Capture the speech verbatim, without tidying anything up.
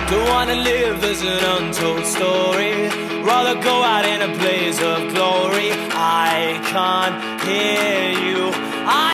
Don't wanna live as an untold story, rather go out in a blaze of glory. I can't hear you. I